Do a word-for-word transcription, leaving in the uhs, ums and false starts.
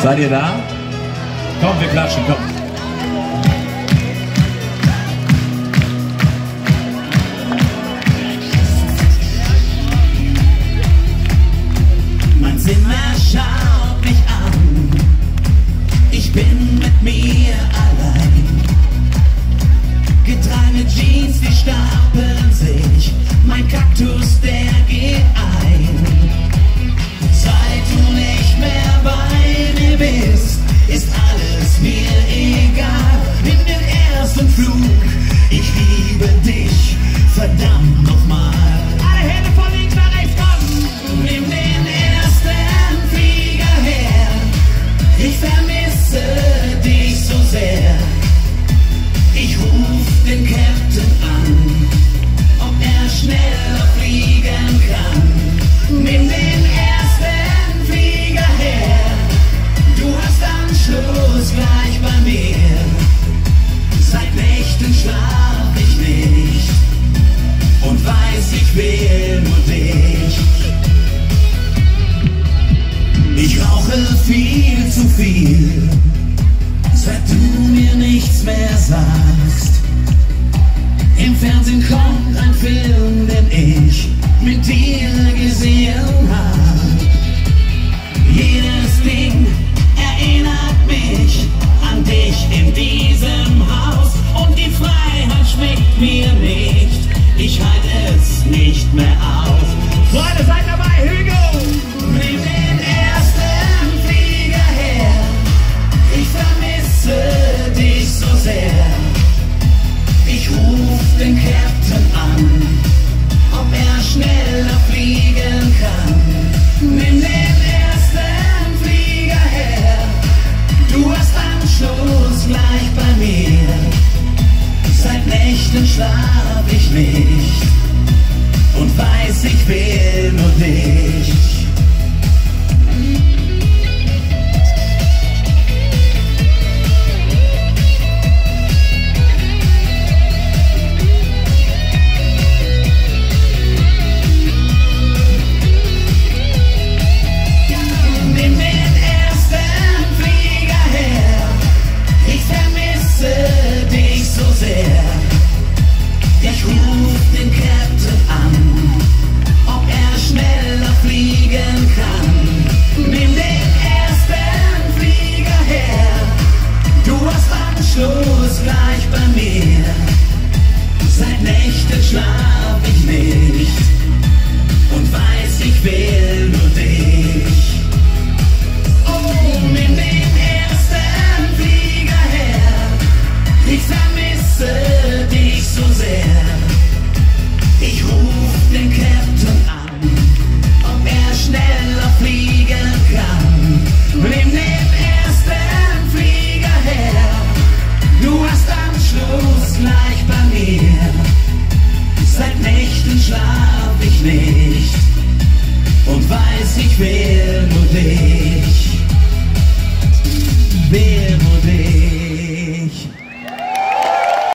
Seid ihr da? Komm, wir klatschen, komm. Mein Zimmer schaut mich an. Ich bin mit mir allein. Getragene Jeans, die stapeln sich. Mein Kaktus, der geht ein. Seit du nicht mehr bei mir bist, ist alles mir egal. Nimm den ersten Flug, ich liebe dich, verdammt nochmal. Alle Hände von links nach rechts, komm! Nimm den ersten Flieger her, ich vermisse dich so sehr. Ich ruf den Captain an, ob er schneller fliegen kann. Nimm den ersten Flieger her, du hast Anschluss gleich bei mir. Seit Nächten schlaf ich nicht und weiß, ich will nur dich. Ich rauche viel zu viel, seit du mir nichts mehr sagst. Im Fernsehen kommt ein Film, den ich mit dir gesehen hab. Jedes Ding erinnert mich an dich in diesem Haus. Und die Freiheit schmeckt mir nicht, ich halte es nicht mehr aus. Freunde, seid dabei, Hugo! Nimm den ersten Flieger her, ich vermisse dich so sehr. Ich ruf den Captain an, ob er schneller fliegen kann. Nimm den ersten Flieger her, du hast Anschluss gleich bei mir. Seit Nächten schlaf ich nicht und weiß, ich will nur dich. Ich ruf den Captain an, ob er schneller fliegen kann. Nimm den ersten Flieger her, du hast Anschluss gleich bei mir. Seit Nächten schlaf ich nicht und weiß, ich will nur dich. Oh, nimm den ersten Flieger her, ich sag